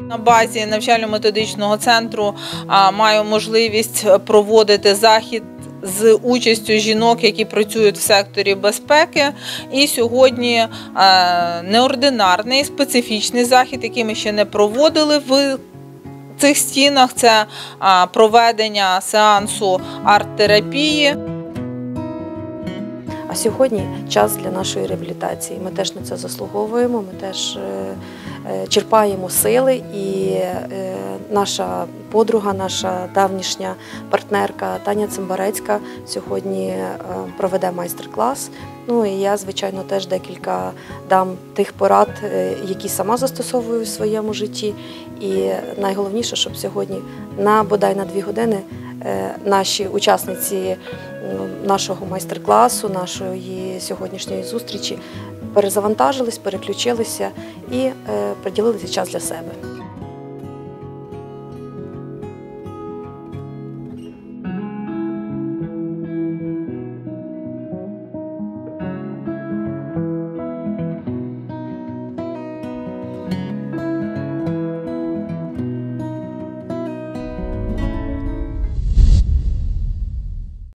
На базі навчально-методичного центру маю можливість проводити захід з участю жінок, які працюють в секторі безпеки. І сьогодні неординарний, специфічний захід, який ми ще не проводили в цих стінах. Це проведення сеансу арт-терапії. А сьогодні час для нашої реабілітації. Ми теж на це заслуговуємо, ми теж черпаємо сили, і наша подруга, наша давнішня партнерка Таня Цимбарецька сьогодні проведе майстер-клас. Ну і я, звичайно, теж декілька дам тих порад, які сама застосовую в своєму житті. І найголовніше, щоб сьогодні бодай на 2 години наші учасниці нашого майстер-класу, нашої сьогоднішньої зустрічі перезавантажились, переключилися і приділили час для себе.